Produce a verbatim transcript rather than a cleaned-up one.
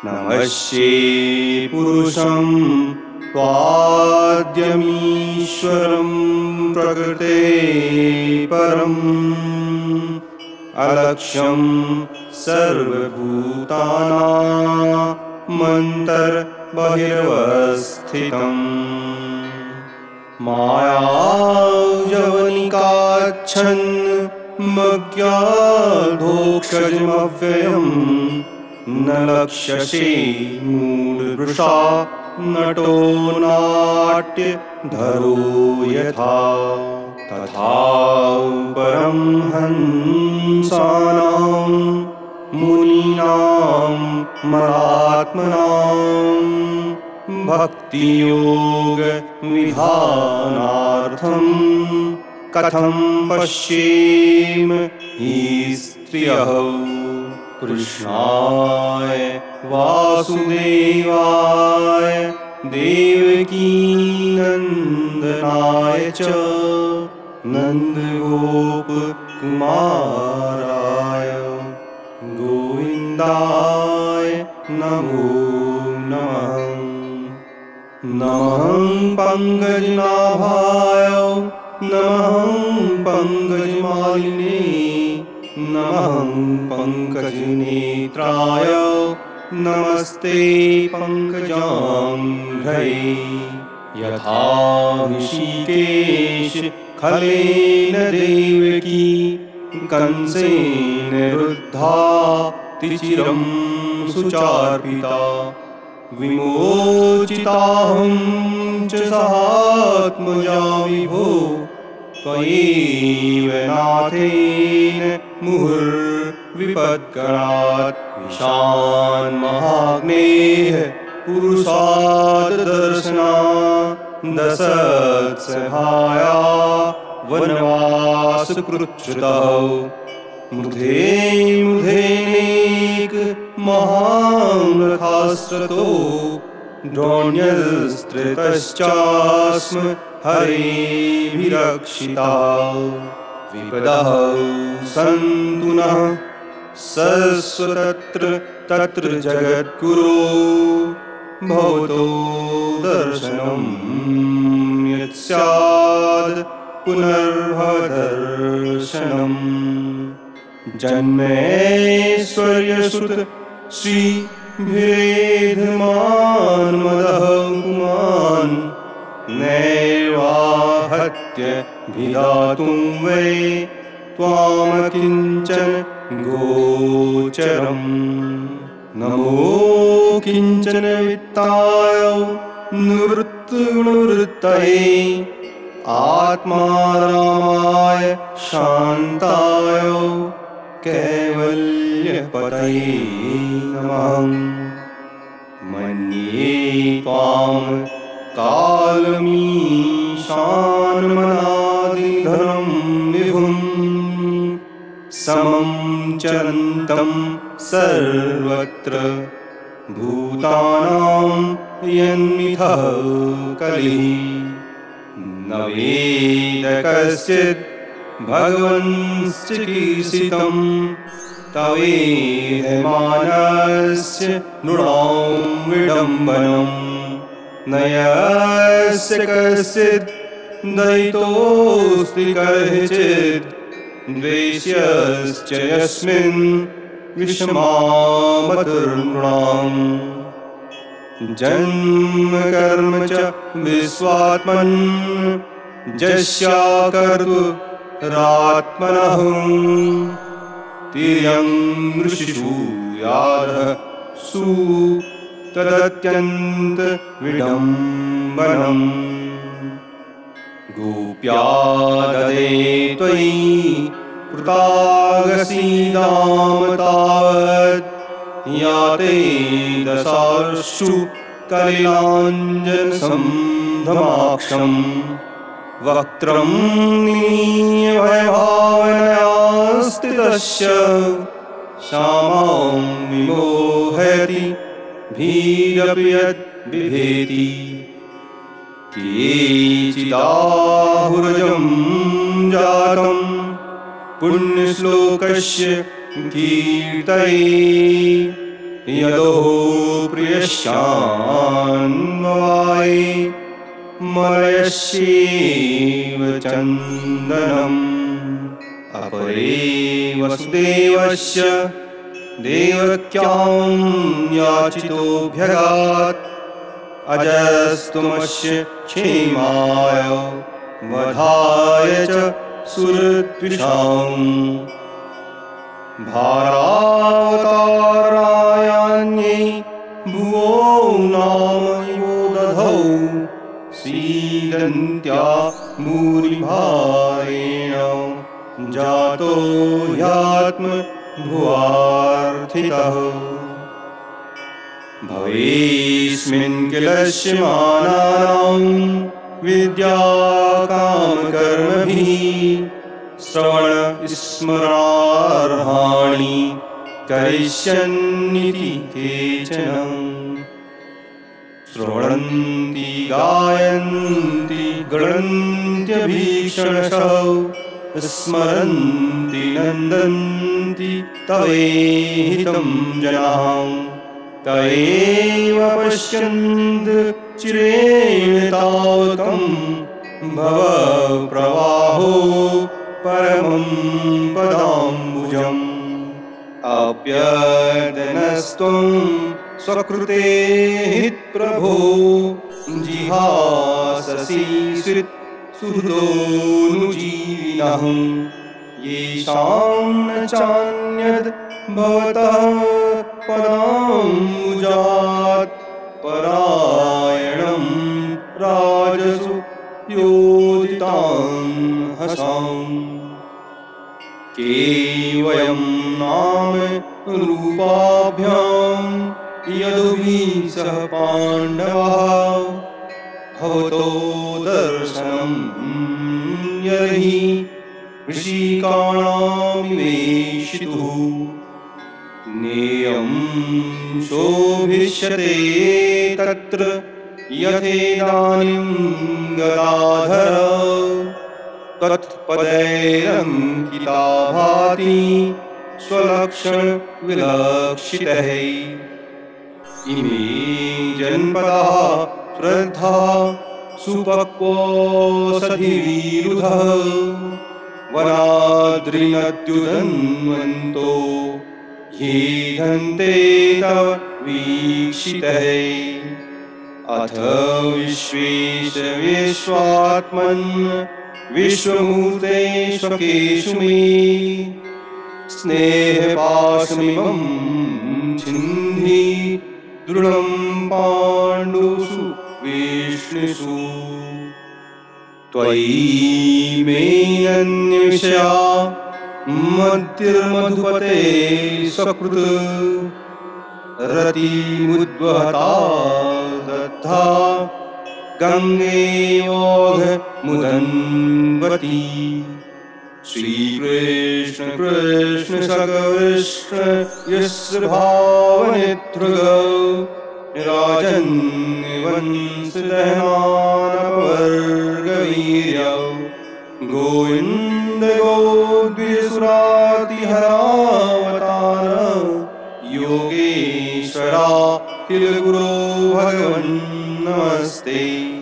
नमस्ये पुरुषं त्वाद्यमीश्वरं प्रकृते परम् अलक्ष्यं सर्वभूतानामन्तर्बहिर्वस्थितम् मायाजवनिकाच्छन्मज्ञाधोक्षजमव्ययम् न लक्ष्यसे मूढवृषा नटो नाट्यधरो यथा तथा परमहंसानां मुनीनां महात्मनां भक्तियोगविधानार्थं कथं पश्येम हि स्त्रियः कृष्णाय वासुदेवाय देवकीनन्दनाय च नन्दगोपकुमाराय गोविन्दाय नमो नमः। नमः पङ्कजनाभाय नमः पङ्कजमालिने नमः पङ्कजनेत्राय नमस्ते पङ्कजाङ्घ्रये यथा ऋषिकेश खलेन देवकी कंसेन रुद्धा तिचिरं सुचार्पिता विमोचिताहं च सहात्मजा विभो त्वयैव नाथेन मुहुर्विपत्करात् ईशानमहाग्नेः पुरुषादर्शनात् दशत्सहाया वनवासकृच्छ्रुतौ मृधे मृधेनेक महारथास्त्रतो द्रोण्यस्त्रितश्चास्म हरेभिरक्षिता विपदः सन्तु नः सर्वत्र तत्र जगद्गुरो भवतो दर्शनं यत्स्यात् पुनर्भवदर्शनम् जन्मैश्वर्यसुत श्रीभिरेधमान् मदः पुमान् नैवाहत्य भिदातुं वै त्वामकिञ्चन गोचरम् नमो किञ्चन वित्ताय निवृत्तगुणवृत्तये आत्मारामाय शान्ताय कैवल्यपतये नमः। मन्ये त्वां कालमीशानमनादिधनं विभुं समं चरन्तं सर्वत्र भूतानां यन्मिथः कलिः न वेद कश्चित् भगवन्श्चिकीर्षितं तवेहमानस्य नृणां विडम्बनं न यस्य कश्चित् दयितोऽस्ति कदाचित् द्वेष्यश्च यस्मिन् विषमामतुर्नृणाम् जन्म कर्म च विश्वात्मन् जस्याकर्तुरात्मनः तिर्यं ऋषिषु यादः सु तदत्यन्त विडम्बनम् गोप्या ददे त्वयि कृतागसीदाम तावत् याते दशार्षु कलिलाञ्जनसंभ्रमाक्षम् वक्त्रं निमीय भयभावनया स्थितस्य श्यामां विमोहयति भीरपि यद्बिभेति केचिदाहुरजं जातं पुण्यश्लोकस्य कीर्तये यदो प्रियस्यान्ववाय मलयस्यैव चन्दनम् अपरे वसुदेवस्य देवक्यां याचितोऽभ्यगात् अजस्तुमस्य क्षेमाय वधाय च सुरद्विषाम् भारावतारायान्यै भुवो नाम यो दधौ सीदन्त्या भूरिभारेण जातो ह्यात्मभुवार्थितः भवेस्मिन् किलस्यमानानां विद्याकामकर्मभिः श्रवणस्मरणार्हाणि करिष्यन्निति केचन श्रवणन्ति गायन्ति गणन्त्यभीषणशः स्मरन्ति नन्दन्ति तवेहितं जनाः तयैव पश्यन्त चिरेण तावकं भवप्रवाहो परमं पदाम्बुजम् अप्यदनस्त्वं स्वकृते हि प्रभो जिहाससि सुहृदोऽनुजीविनः येषां न चान्यद् भवतः पदाम्बुजात् परायणं राजसु योजितां हसाम् केवयं नाम रूपाभ्यां यदुभिः सह पाण्डवाः भवतो दर्शनं यर्हि ऋषिकाणामिवेशितुः नेयं शोभिष्यते तत्र यथेदानीं गदाधर तत्पदैरङ्किता भाति स्वलक्षणविलक्षितैः इमे जनपदाः श्रद्धा सुपक्वोषधिविरुधः वनाद्रिनद्युदन्वन्तो ये धन्ते तव वीक्षितैः अथ विश्वेश विश्वात्मन् विश्वमूर्तेष्वकेषु मे स्नेहपाशमिमं छिन्धि दृढं पाण्डुषु विष्णुषु त्वयि मे अन्यविषया मतिर्मधुपते सकृत् रतिमुद्वहता दत्ता गङ्गेयोघ मुदन्वती श्रीकृष्ण कृष्ण सकृष्ण यस्भावनेतृग राजन् वंशदहनानवर्गवीर्य गोविन्द गोद्विजसुरातिहरावतार योगेश्वरा किल गुरो भगवन् नमस्ते।